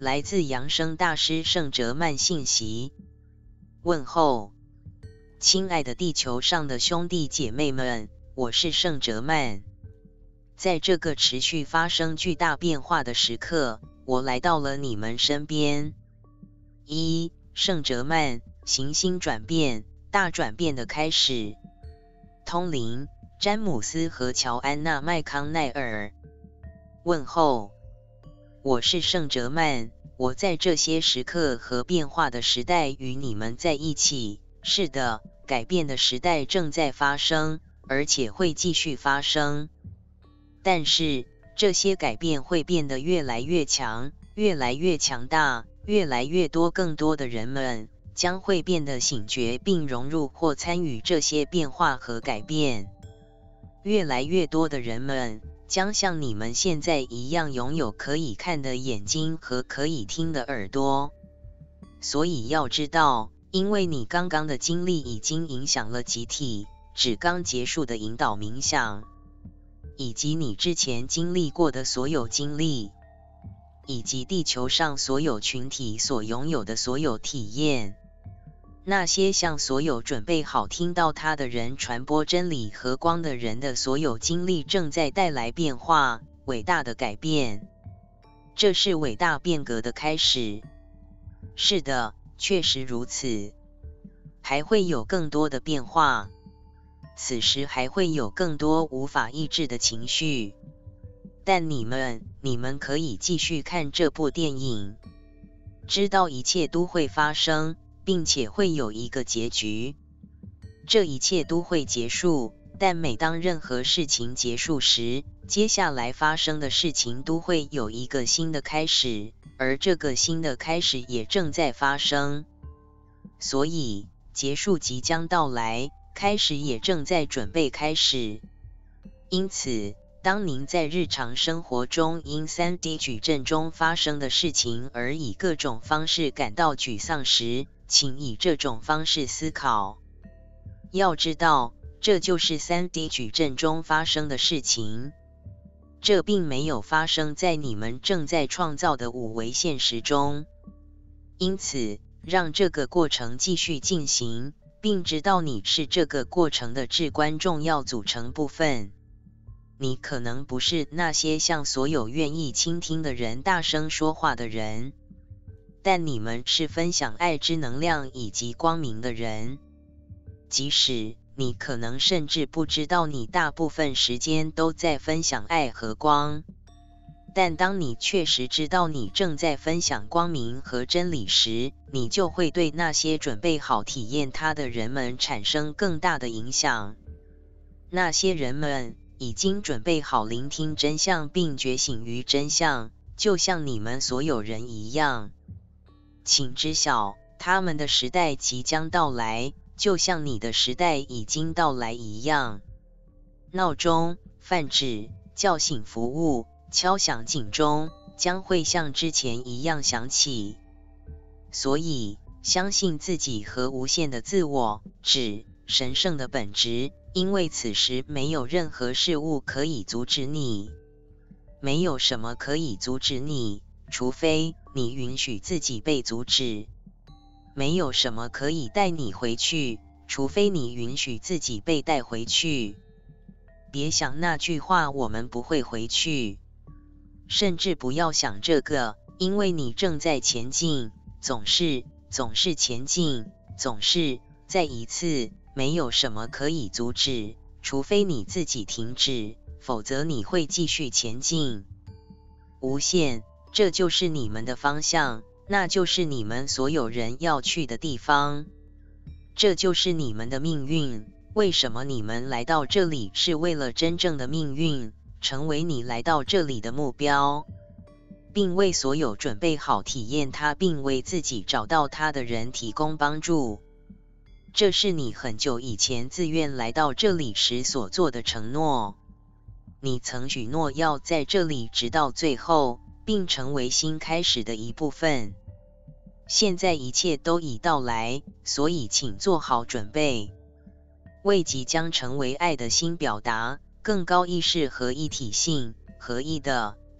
来自扬生大师圣哲曼信息。问候，亲爱的地球上的兄弟姐妹们，我是圣哲曼。在这个持续发生巨大变化的时刻，我来到了你们身边。圣哲曼，行星转变，大转变的开始。通灵，詹姆斯和乔安娜麦康奈尔。问候，我是圣哲曼，我在这些时刻和变化的时代与你们在一起。是的，改变的时代正在发生，而且会继续发生。但是，这些改变会变得越来越强，越来越强大，越来越多更多的人们将会变得醒觉并融入或参与这些变化和改变。越来越多的人们将像你们现在一样拥有可以看的眼睛和可以听的耳朵。所以要知道，因为你刚刚的经历已经影响了集体，指刚结束的引导冥想，以及你之前经历过的所有经历，以及地球上所有群体所拥有的所有体验。那些向所有准备好听到它的人传播真理和光的人的所有经历正在带来变化，伟大的改变。这是伟大变革的开始。是的，确实如此。还会有更多的变化。此时还会有更多无法抑制的情绪。但你们可以继续看这部电影，知道一切都会发生，并且会有一个结局。这一切都会结束，但每当任何事情结束时，接下来发生的事情都会有一个新的开始，而这个新的开始也正在发生。所以，结束即将到来，开始也正在准备开始。因此，当您在日常生活中因 3D 矩阵中发生的事情而以各种方式感到沮丧时，请以这种方式思考。要知道，这就是 3D 矩阵中发生的事情。这并没有发生在你们正在创造的五维现实中。因此，让这个过程继续进行，并知道你是这个过程的至关重要组成部分。你可能不是那些向所有愿意倾听的人大声说话的人，但你们是分享爱之能量以及光明的人。即使你可能甚至不知道你大部分时间都在分享爱和光，但当你确实知道你正在分享光明和真理时，你就会对那些准备好体验它的人们产生更大的影响。那些人们已经准备好聆听真相并觉醒于真相，就像你们所有人一样。请知晓，他们的时代即将到来，就像你的时代已经到来一样。闹钟、泛指、叫醒服务、敲响警钟，将会像之前一样响起。所以，相信自己和无限的自我，指神圣的本质，因为此时没有任何事物可以阻止你。没有什么可以阻止你，除非你允许自己被阻止。没有什么可以带你回去，除非你允许自己被带回去。别想那句话我们不会回去。甚至不要想这个，因为你正在前进，总是前进，总是再一次，没有什么可以阻止，除非你自己停止，否则你会继续前进。无限，这就是你们的方向，那就是你们所有人要去的地方。这就是你们的命运。为什么你们来到这里是为了真正的命运，成为你来到这里的目标，并为所有准备好体验它并为自己找到它的人提供帮助。这是你很久以前自愿来到这里时所做的承诺。你曾许诺要在这里直到最后，并成为新开始的一部分。现在一切都已到来，所以请做好准备，为即将成为爱的新表达、更高意识和一体性、合一的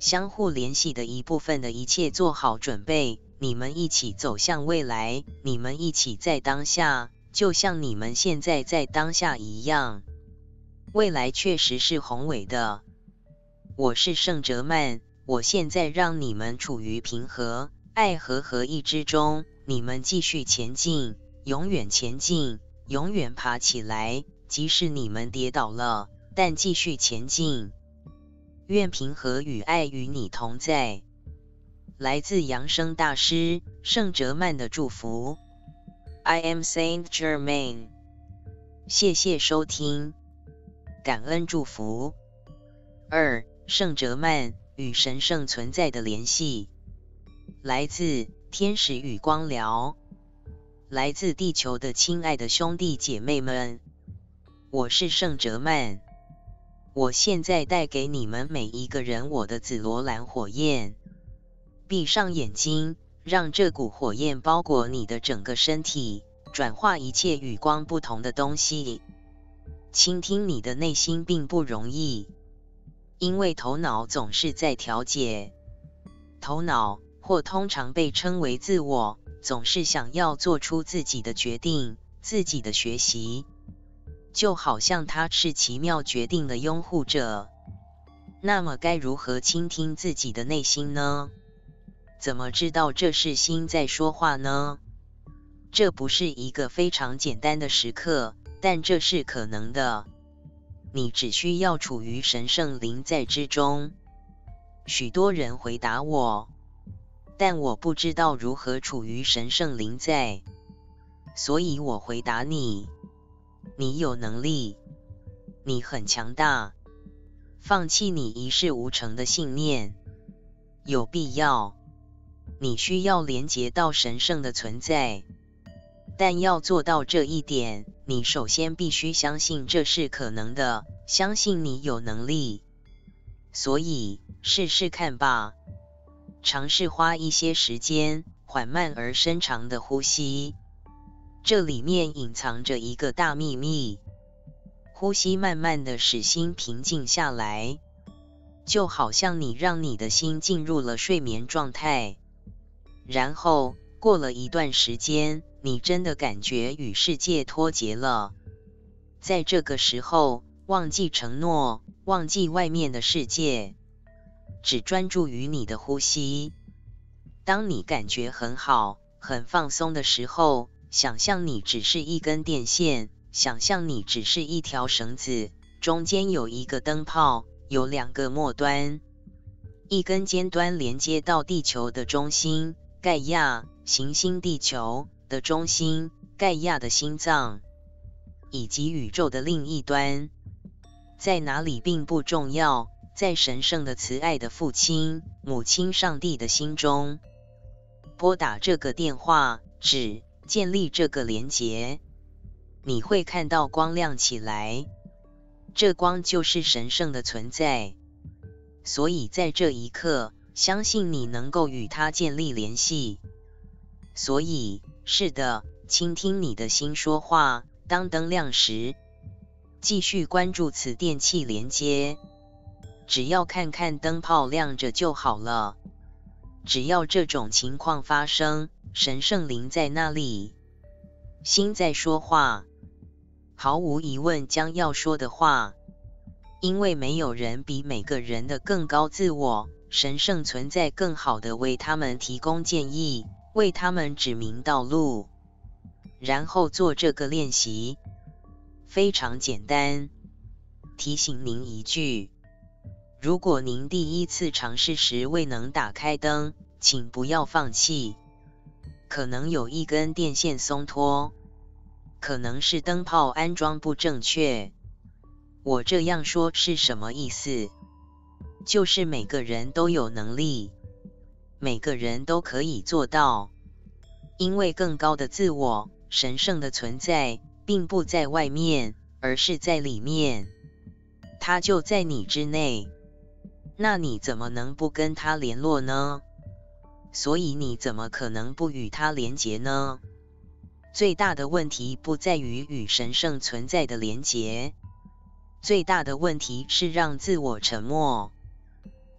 相互联系的一部分的一切做好准备，你们一起走向未来，你们一起在当下，就像你们现在在当下一样。未来确实是宏伟的。我是圣哲曼，我现在让你们处于平和、爱和合一之中，你们继续前进，永远前进，永远爬起来，即使你们跌倒了，但继续前进。愿平和与爱与你同在。来自扬声大师圣哲曼的祝福。I am Saint Germain。谢谢收听，感恩祝福。2. 圣哲曼与神圣存在的联系。来自天使与光疗。来自地球的亲爱的兄弟姐妹们，我是圣哲曼。我现在带给你们每一个人我的紫罗兰火焰。闭上眼睛，让这股火焰包裹你的整个身体，转化一切与光不同的东西。倾听你的内心并不容易，因为头脑总是在调节。头脑，或通常被称为自我，总是想要做出自己的决定，自己的学习。就好像他是奇妙决定的拥护者。那么该如何倾听自己的内心呢？怎么知道这是心在说话呢？这不是一个非常简单的时刻，但这是可能的。你只需要处于神圣临在之中。许多人回答我，但我不知道如何处于神圣临在。所以我回答你。你有能力，你很强大。放弃你一事无成的信念，有必要。你需要连结到神圣的存在，但要做到这一点，你首先必须相信这是可能的，相信你有能力。所以，试试看吧。尝试花一些时间，缓慢而深长的呼吸。这里面隐藏着一个大秘密。呼吸慢慢的使心平静下来，就好像你让你的心进入了睡眠状态。然后，过了一段时间，你真的感觉与世界脱节了。在这个时候，忘记承诺，忘记外面的世界，只专注于你的呼吸。当你感觉很好，很放松的时候，想象你只是一根电线，想象你只是一条绳子，中间有一个灯泡，有2个末端，一根尖端连接到地球的中心，盖亚，行星地球的中心，盖亚的心脏，以及宇宙的另一端。在哪里并不重要，在神圣的慈爱的父亲、母亲上帝的心中。拨打这个电话，只建立这个连结，你会看到光亮起来。这光就是神圣的存在。所以在这一刻，相信你能够与它建立联系。所以，是的，倾听你的心说话。当灯亮时，继续关注此电器连接。只要看看灯泡亮着就好了。只要这种情况发生，神圣灵在那里，心在说话，毫无疑问将要说的话，因为没有人比每个人的更高自我、神圣存在更好地为他们提供建议，为他们指明道路。然后做这个练习，非常简单。提醒您一句，如果您第一次尝试时未能打开灯，请不要放弃。可能有一根电线松脱，可能是灯泡安装不正确。我这样说是什么意思？就是每个人都有能力，每个人都可以做到。因为更高的自我、神圣的存在，并不在外面，而是在里面。它就在你之内。那你怎么能不跟它联络呢？所以你怎么可能不与它连结呢？最大的问题不在于与神圣存在的连结，最大的问题是让自我沉默。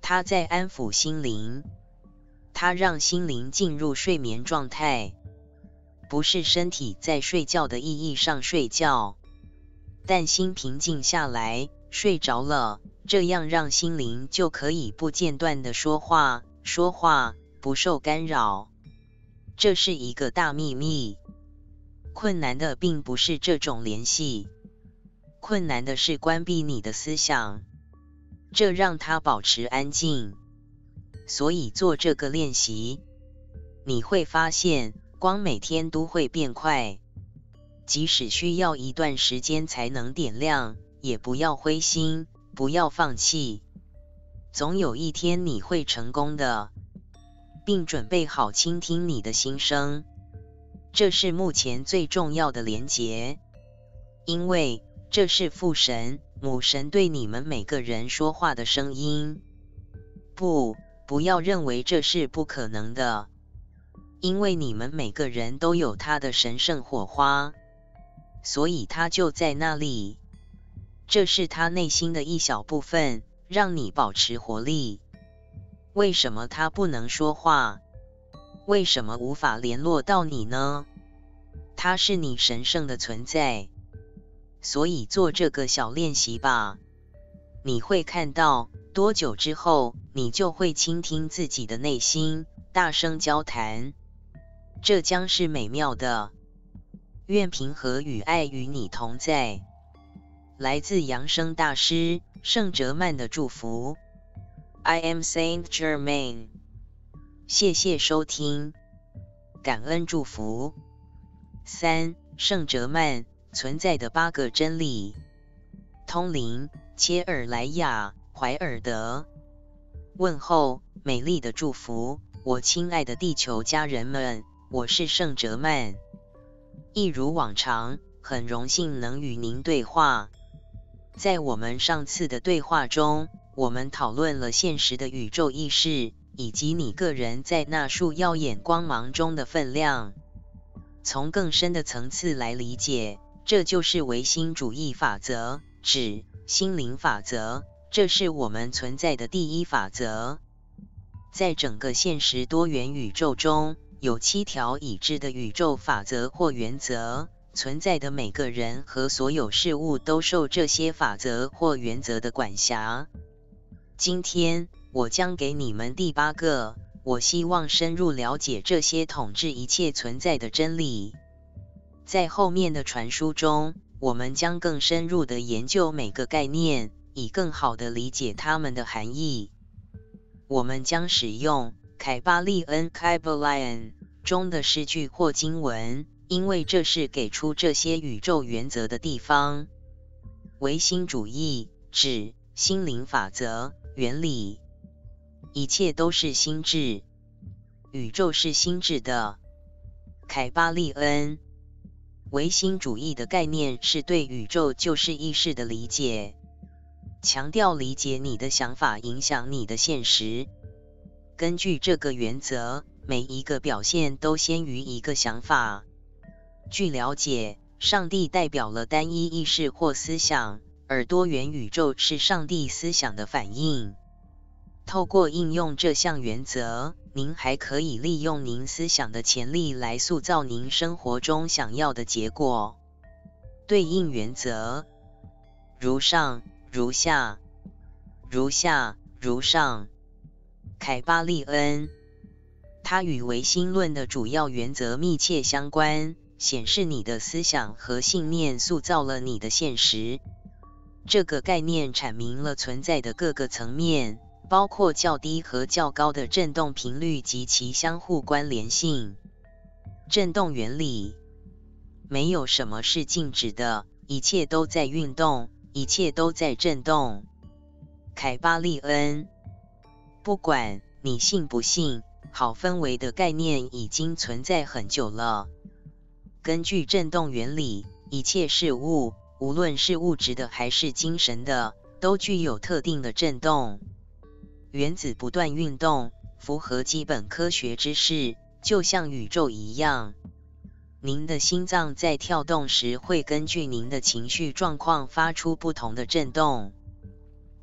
它在安抚心灵，它让心灵进入睡眠状态，不是身体在睡觉的意义上睡觉，但心平静下来，睡着了，这样让心灵就可以不间断地说话，不受干扰。这是一个大秘密。困难的并不是这种联系，困难的是关闭你的思想，这让它保持安静。所以做这个练习，你会发现光每天都会变快，即使需要一段时间才能点亮，也不要灰心，不要放弃。总有一天你会成功的，并准备好倾听你的心声。这是目前最重要的连结，因为这是父神、母神对你们每个人说话的声音。不要认为这是不可能的，因为你们每个人都有他的神圣火花，所以他就在那里。这是他内心的一小部分，让你保持活力。为什么他不能说话？为什么无法联络到你呢？它是你神圣的存在，所以做这个小练习吧。你会看到，多久之后，你就会倾听自己的内心，大声交谈。这将是美妙的。愿平和与爱与你同在。来自扬声大师圣哲曼的祝福。I am Saint Germain。谢谢收听，感恩祝福。3. 圣哲曼存在的8个真理。通灵，切尔莱亚，怀尔德。问候，美丽的祝福，我亲爱的地球家人们，我是圣哲曼。一如往常，很荣幸能与您对话。在我们上次的对话中，我们讨论了现实的宇宙意识，以及你个人在那束耀眼光芒中的分量。从更深的层次来理解，这就是唯心主义法则，指心灵法则，这是我们存在的第一法则。在整个现实多元宇宙中，有7条已知的宇宙法则或原则，存在的每个人和所有事物都受这些法则或原则的管辖。今天，我将给你们第8个，我希望深入了解这些统治一切存在的真理。在后面的传输中，我们将更深入地研究每个概念，以更好地理解它们的含义。我们将使用凯巴利恩 Kybalion 中的诗句或经文，因为这是给出这些宇宙原则的地方。唯心主义指心灵法则、原理，一切都是心智，宇宙是心智的。凯巴利恩唯心主义的概念是对宇宙就是意识的理解，强调理解你的想法影响你的现实。根据这个原则，每一个表现都先于一个想法。据了解，上帝代表了单一意识或思想，而多元宇宙是上帝思想的反应。透过应用这项原则，您还可以利用您思想的潜力来塑造您生活中想要的结果。对应原则：如上，如下，如下，如上。凯巴利恩，它与唯心论的主要原则密切相关，显示你的思想和信念塑造了你的现实。这个概念阐明了存在的各个层面，包括较低和较高的振动频率及其相互关联性。振动原理：没有什么是静止的，一切都在运动，一切都在振动。凯巴利恩，不管你信不信，好氛围的概念已经存在很久了。根据振动原理，一切事物，无论是物质的还是精神的，都具有特定的振动。原子不断运动，符合基本科学知识，就像宇宙一样。您的心脏在跳动时会根据您的情绪状况发出不同的振动。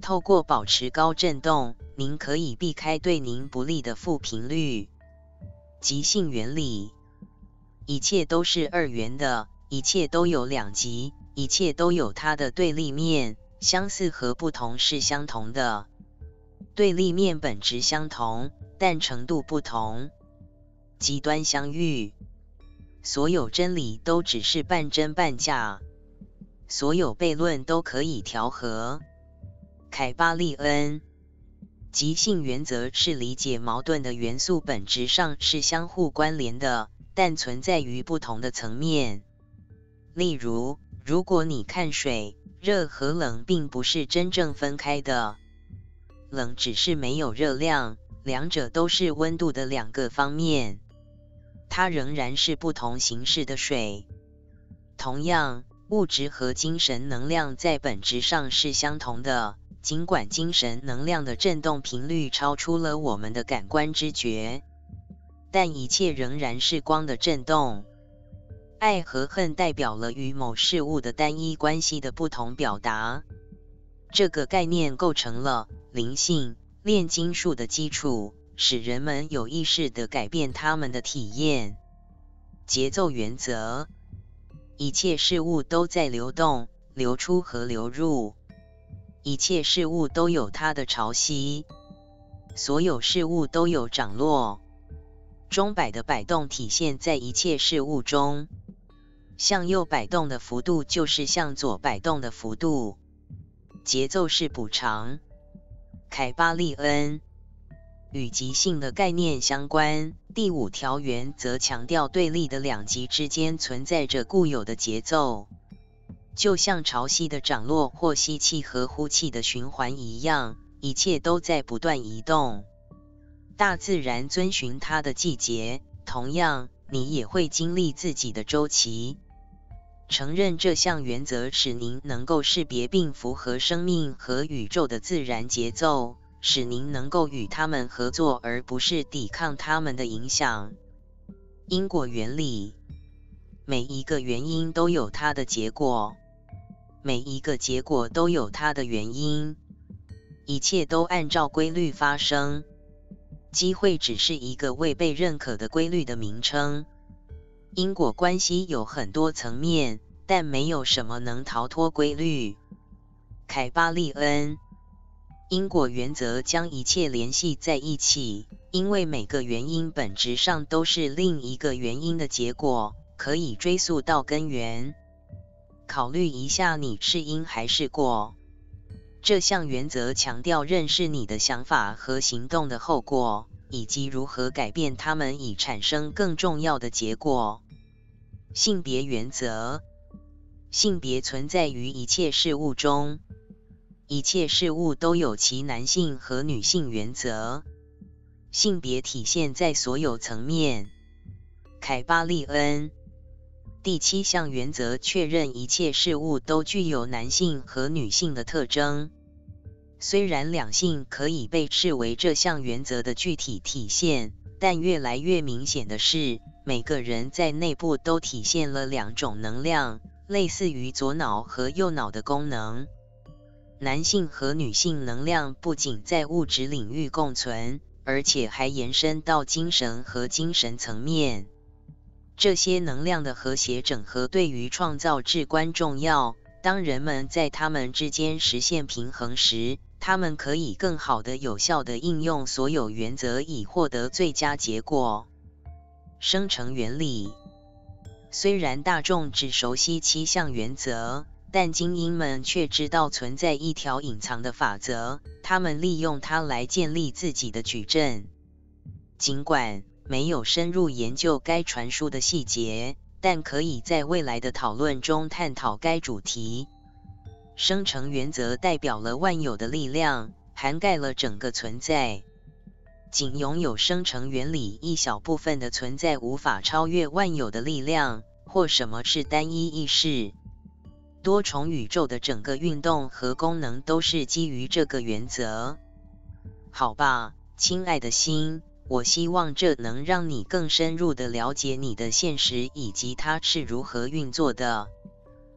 透过保持高振动，您可以避开对您不利的负频率。极性原理，一切都是二元的，一切都有两极，一切都有它的对立面，相似和不同是相同的。对立面本质相同，但程度不同。极端相遇，所有真理都只是半真半假，所有悖论都可以调和。凯巴利恩，极性原则是理解矛盾的元素本质上是相互关联的，但存在于不同的层面。例如，如果你看水，热和冷并不是真正分开的，冷只是没有热量，两者都是温度的两个方面，它仍然是不同形式的水。同样，物质和精神能量在本质上是相同的，尽管精神能量的振动频率超出了我们的感官知觉，但一切仍然是光的振动。爱和恨代表了与某事物的单一关系的不同表达。这个概念构成了灵性、炼金术的基础，使人们有意识地改变他们的体验。节奏原则，一切事物都在流动、流出和流入。一切事物都有它的潮汐，所有事物都有涨落。钟摆的摆动体现在一切事物中，向右摆动的幅度就是向左摆动的幅度。节奏是补偿。凯巴利恩，与极性的概念相关。第5条原则强调对立的两极之间存在着固有的节奏，就像潮汐的涨落或吸气和呼气的循环一样，一切都在不断移动。大自然遵循它的季节，同样，你也会经历自己的周期。承认这项原则使您能够识别并符合生命和宇宙的自然节奏，使您能够与它们合作而不是抵抗它们的影响。因果原理，每一个原因都有它的结果，每一个结果都有它的原因，一切都按照规律发生。机会只是一个未被认可的规律的名称。因果关系有很多层面，但没有什么能逃脱规律。凯巴利恩，因果原则将一切联系在一起，因为每个原因本质上都是另一个原因的结果，可以追溯到根源。考虑一下你是因还是果。这项原则强调认识你的想法和行动的后果，以及如何改变它们以产生更重要的结果。性别原则，性别存在于一切事物中，一切事物都有其男性和女性原则。性别体现在所有层面。凯巴利恩，第7项原则确认一切事物都具有男性和女性的特征。虽然两性可以被视为这项原则的具体体现，但越来越明显的是，每个人在内部都体现了两种能量，类似于左脑和右脑的功能。男性和女性能量不仅在物质领域共存，而且还延伸到精神和精神层面。这些能量的和谐整合对于创造至关重要。当人们在它们之间实现平衡时，他们可以更好地有效地应用所有原则以获得最佳结果。生成原理，虽然大众只熟悉7项原则，但精英们却知道存在一条隐藏的法则，他们利用它来建立自己的矩阵。尽管没有深入研究该传输的细节，但可以在未来的讨论中探讨该主题。生成原则代表了万有的力量，涵盖了整个存在。仅拥有生成原理一小部分的存在无法超越万有的力量，或什么是单一意识。多重宇宙的整个运动和功能都是基于这个原则。好吧，亲爱的心，我希望这能让你更深入地了解你的现实以及它是如何运作的。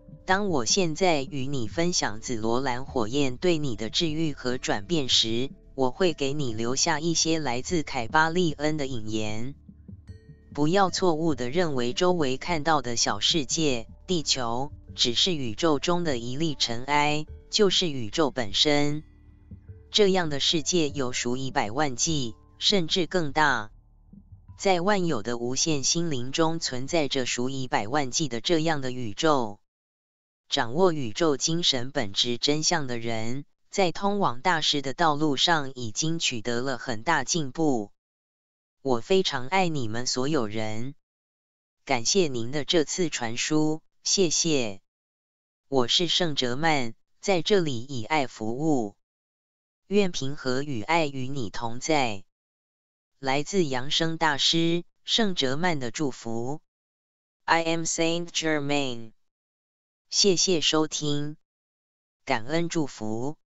当我现在与你分享紫罗兰火焰对你的治愈和转变时，我会给你留下一些来自凯巴利恩的引言。不要错误地认为周围看到的小世界，地球，只是宇宙中的一粒尘埃，就是宇宙本身。这样的世界有数以百万计，甚至更大。在万有的无限心灵中存在着数以百万计的这样的宇宙。掌握宇宙精神本质真相的人，在通往大师的道路上已经取得了很大进步。我非常爱你们所有人。感谢您的这次传输，谢谢。我是圣哲曼，在这里以爱服务。愿平和与爱与你同在。来自扬声大师圣哲曼的祝福。I am Saint Germain。谢谢收听，感恩祝福。